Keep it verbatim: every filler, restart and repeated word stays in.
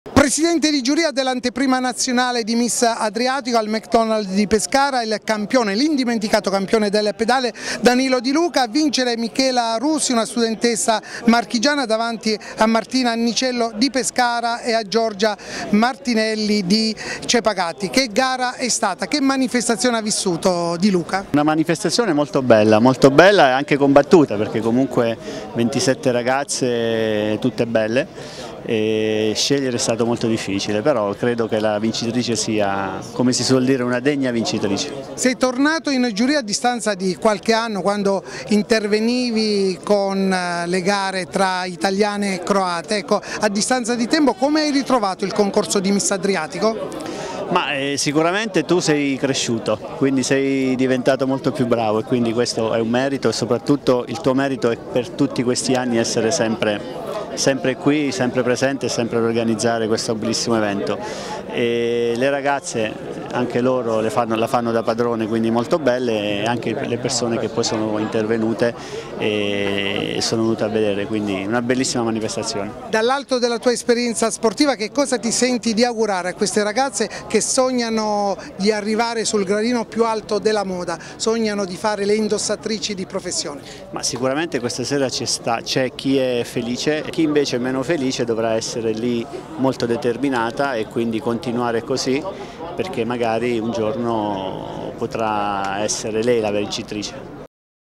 Presidente di giuria dell'anteprima nazionale di Miss Adriatico al McDonald's di Pescara, il campione, l'indimenticato campione del pedale Danilo Di Luca, a vincere Michela Rusi, una studentessa marchigiana, davanti a Martina Annicello di Pescara e a Giorgia Martinelli di Cepagatti. Che gara è stata? Che manifestazione ha vissuto Di Luca? Una manifestazione molto bella, molto bella e anche combattuta, perché comunque ventisette ragazze tutte belle. E scegliere è stato molto difficile, però credo che la vincitrice sia, come si suol dire, una degna vincitrice. Sei tornato in giuria a distanza di qualche anno, quando intervenivi con le gare tra italiane e croate. Ecco, a distanza di tempo, come hai ritrovato il concorso di Miss Adriatico? Ma eh, sicuramente tu sei cresciuto, quindi sei diventato molto più bravo, e quindi questo è un merito, e soprattutto il tuo merito è per tutti questi anni essere sempre sempre qui, sempre presente e sempre per organizzare questo bellissimo evento. E le ragazze, anche loro le fanno, la fanno da padrone, quindi molto belle, e anche le persone che poi sono intervenute e sono venute a vedere, quindi una bellissima manifestazione. Dall'alto della tua esperienza sportiva, che cosa ti senti di augurare a queste ragazze che sognano di arrivare sul gradino più alto della moda, sognano di fare le indossatrici di professione? Ma sicuramente questa sera c'è chi è felice, chi invece è meno felice dovrà essere lì molto determinata e quindi continuare così, perché magari un giorno potrà essere lei la vincitrice.